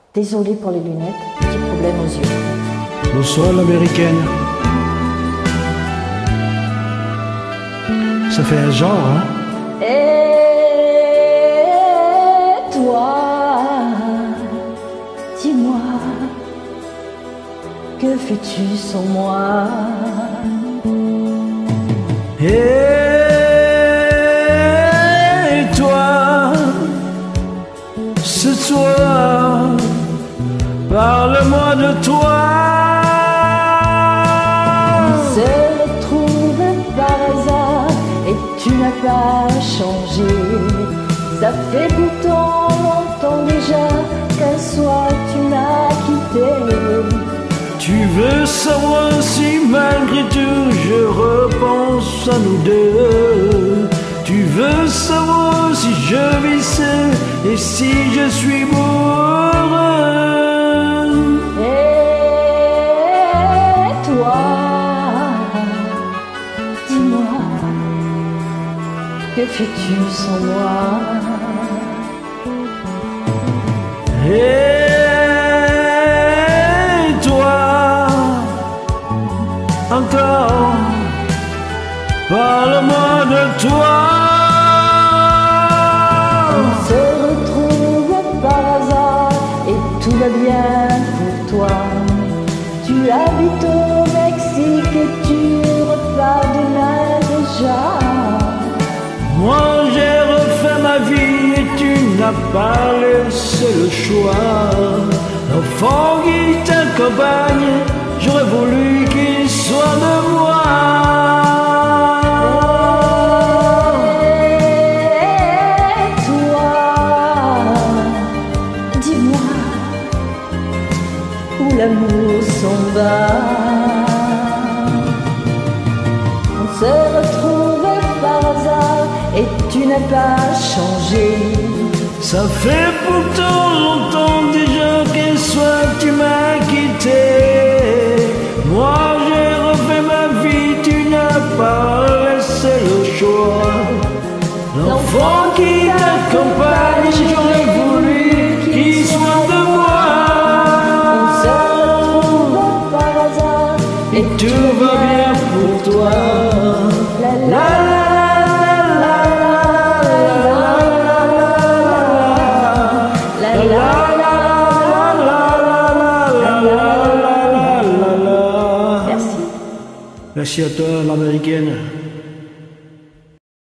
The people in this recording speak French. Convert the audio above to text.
Désolée pour les lunettes, petit problème aux yeux. Bonsoir l'américaine. Ça fait un genre, hein? Et toi, dis-moi, que fais-tu sans moi? Et toi, ce soir, parle-moi de toi. On s'est retrouvés par hasard et tu n'as pas changé. Ça fait pourtant longtemps déjà qu'un soir tu m'as quitté. Tu veux savoir si malgré tout je repense à nous deux? Tu veux savoir si je vis seul et si je suis heureux? Et toi, dis-moi, que fais-tu sans moi? Et toi, encore, parle-moi de toi. On se retrouve par hasard et tout va bien pour toi. Tu habites au Mexique et tu repars demain déjà. Moi j'ai refait ma vie et tu n'as pas laissé le choix. L'enfant qui t'accompagne, j'aurais voulu qu'il soit de moi. Et toi, dis-moi, où l'amour s'en va. On s'est retrouvés par hasard et tu n'as pas changé. Ça fait pourtant longtemps déjà qu'un soir tu m'as quitté. Moi j'ai refait ma vie, tu n'as pas laissé le choix. L'enfant qui t'accompagne, j'aurais voulu qu'il soit de moi. On se retrouve par hasard Et tout va bien pour toi. La la la la la la. Merci à toi, l'américaine.